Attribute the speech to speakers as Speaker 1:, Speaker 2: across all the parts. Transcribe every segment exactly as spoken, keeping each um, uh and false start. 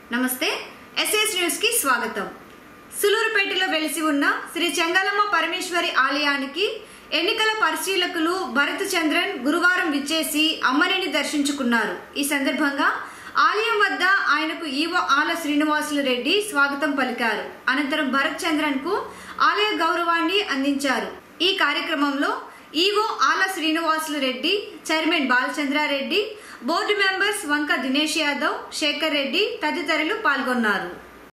Speaker 1: నమస్తే SS news కి స్వాగతం। సులూరుపేటలో వెలిసి ఉన్న శ్రీ చెంగలమ్మ పరమేశ్వరి ఆలయానికి ఎన్నికల పరిశీలకులు భరత్ చంద్రన్ గురువారం విచ్చేసి అమ్మనిని దర్శించుకున్నారు। ఈ సందర్భంగా ఆలయం వద్ద ఆయనకు ఈవో ఆల శ్రీనివాసులు రెడ్డి స్వాగతం పలికారు। అనంతరం భరత్ చంద్రన్ కు ఆలయ గౌరవాన్ని అందించారు। ఈ కార్యక్రమంలో EO Ala Srinivasulu Reddy, chairman Balachandra Reddy, board members Vanka Dinesh Yadav, Shekhar Reddy తదితరులు పాల్గొన్నారు।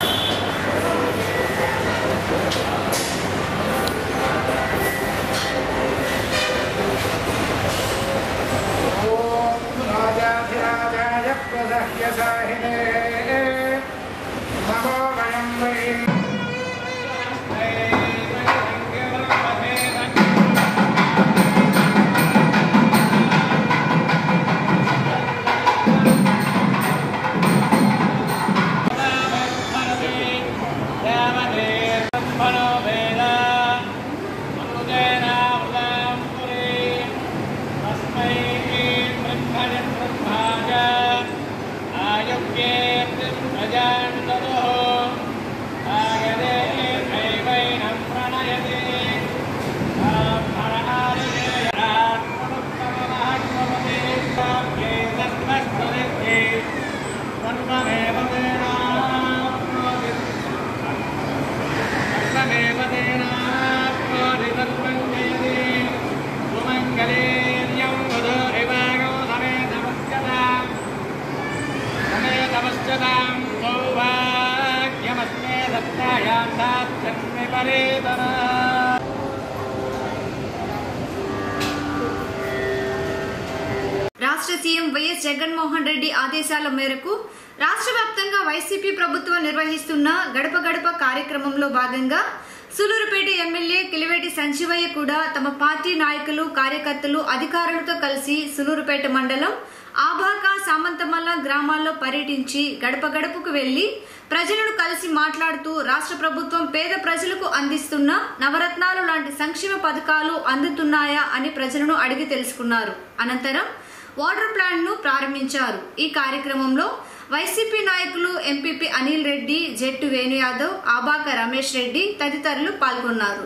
Speaker 1: రాష్ట్ర సీఎం వైఎస్ జగన్మోహన్ రెడ్డి ఆదేశాల మేరకు రాష్ట్ర వ్యాప్తంగా వైసీపీ ప్రభుత్వం నిర్వహిస్తున్న గడప గడప కార్యక్రమంలో భాగంగా సులూరుపేట ఎమ్మెల్యే కిలివేటి సంజీవయ్య కూడా తమ పార్టీ నాయకులు, కార్యకర్తలు, అధికారులతో కలిసి సులూరుపేట మండలం ఆబాక, సామంతమల్ల గ్రామాల్లో పర్యటించి గడప గడపకు వెళ్లి ప్రజలను కలిసి మాట్లాడుతూ రాష్ట్ర ప్రభుత్వం పేద ప్రజలకు అందిస్తున్న నవరత్నాలు లాంటి సంక్షేమ పథకాలు అందుతున్నాయా అని ప్రజలను అడిగి తెలుసుకున్నారు। అనంతరం వాటర్ ప్లాంట్ ను ప్రారంభించారు। ఈ కార్యక్రమంలో వైసీపీ నాయకులు ఎంపీపీ అనిల్ రెడ్డి, జెట్టు వేణు యాదవ్, ఆబాక రమేష్ రెడ్డి తదితరులు పాల్గొన్నారు।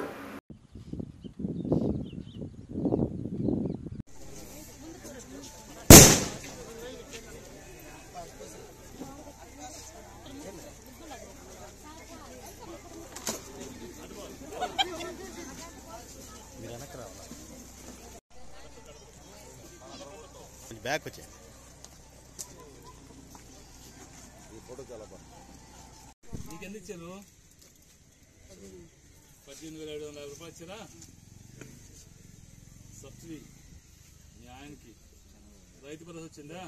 Speaker 2: బ్యాక్ వచ్చే ఫోటో చాలా బాగుంది।
Speaker 3: నీకు ఎందుకు ఇచ్చారు? పద్దెనిమిది వేల ఏడు వందల యాభై రూపాయలు ఇచ్చారా సబ్సిడీ? మీ ఆయనకి రైతు భరోసా వచ్చిందా?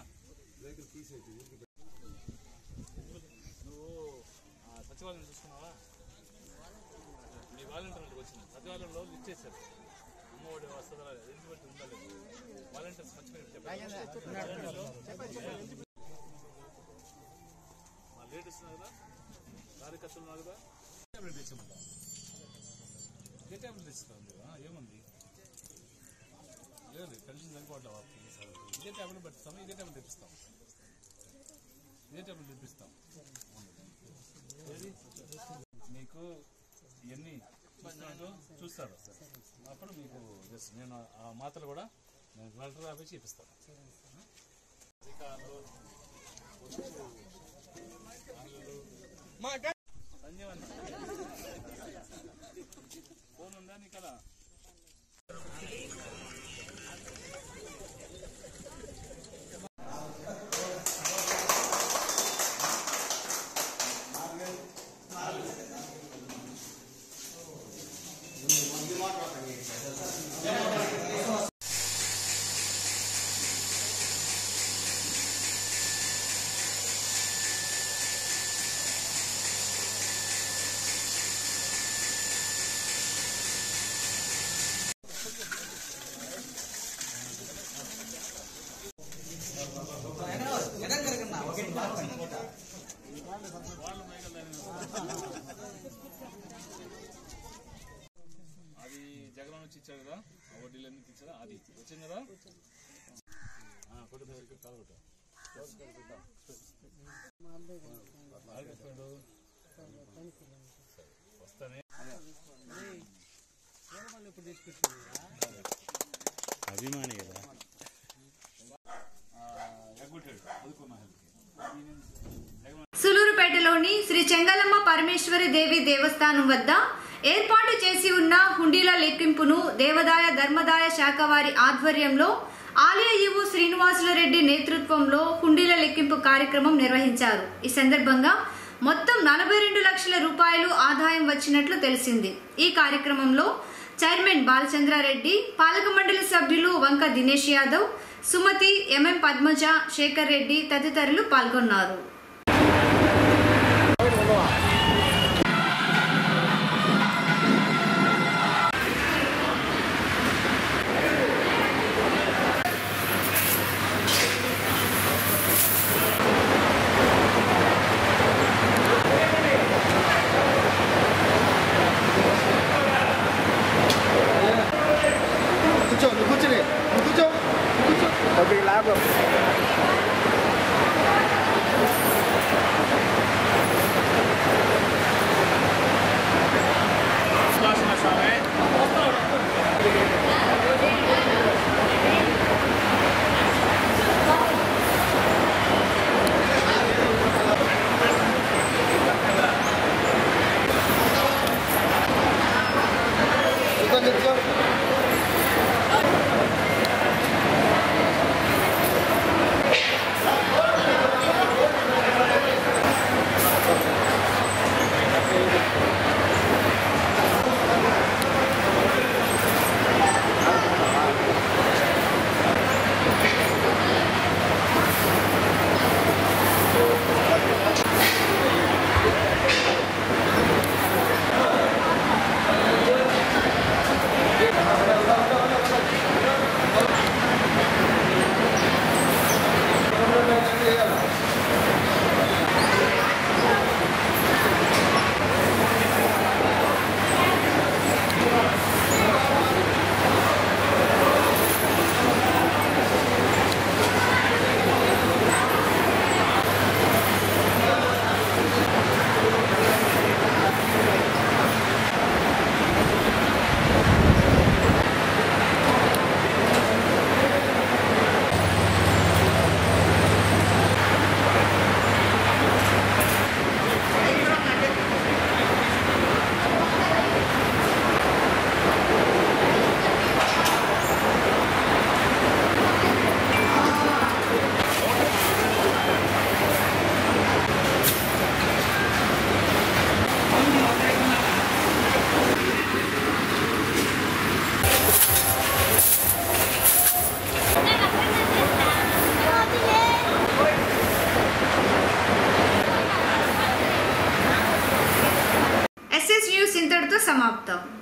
Speaker 3: నువ్వు సచివాలయం చూసుకున్నావా? మీ వాలంటీర్లకు వచ్చింది, సచివాలయంలో ఇచ్చేసారు అమ్మఒడి వస్తుందా ఎలిజిబిలిటీ ఉందా లేదు? వాలంటీర్స్ మంచిగా మా లేడీస్ ఉన్నారు కదా, కార్యకర్తలు ఉన్నారు కదా, టాబ్లెట్ ఇచ్చామంట. ఏ టాబ్లెట్ ఇస్తున్నాం లేదా? ఏముంది లేదు, పెన్షన్ సరిపోవట్లేవా? ఇదే టాబ్లెట్ పెట్టిస్తాము, ఇదే టాబ్లెట్ తెప్పిస్తాం, ఇదే టాబ్లెట్ తెప్పిస్తాం। మీకు ఇవన్నీ చూస్తారు, అప్పుడు మీకు జస్ట్ నేను ఆ మాత్రలు కూడా నేను కలెక్టర్ ఆఫీస్ చూపిస్తాను। ఫోన్ ఉందా నీకలా? అది జగన్ వచ్చి ఇచ్చాడు కదా, ఆ వడ్డీలన్నీ ఇచ్చారా? అది వచ్చింది కదా, కొట్టు కాలు కొట్టు। వస్తానే
Speaker 2: అభిమాని కదా.
Speaker 1: సులూరుపేటలోని శ్రీ చెంగలమ్మ పరమేశ్వరి దేవి దేవస్థానం వద్ద ఏర్పాటు చేసి ఉన్న హుండీల లెక్కింపును దేవాదాయ ధర్మదాయ శాఖ వారి ఆధ్వర్యంలో ఆలయ ఈవో శ్రీనివాసుల రెడ్డి నేతృత్వంలో హుండీల లెక్కింపు కార్యక్రమం నిర్వహించారు. ఈ సందర్భంగా మొత్తం నలభై రెండు లక్షల రూపాయలు ఆదాయం వచ్చినట్లు తెలిసింది. ఈ కార్యక్రమంలో చైర్మన్ బాలచంద్రారెడ్డి, పాలక మండలి సభ్యులు వంక దినేష్ యాదవ్, సుమతి, ఎంఎం పద్మజ, శేఖర్ రెడ్డి తదితరులు పాల్గొన్నారు.
Speaker 4: కూర్చో నువ్వు కూర్చోలే నువ్వు కూర్చో కూర్చో ఓకే లాభం
Speaker 1: ఎస్ఎస్ న్యూస్ ఇంతటితో సమాప్తం.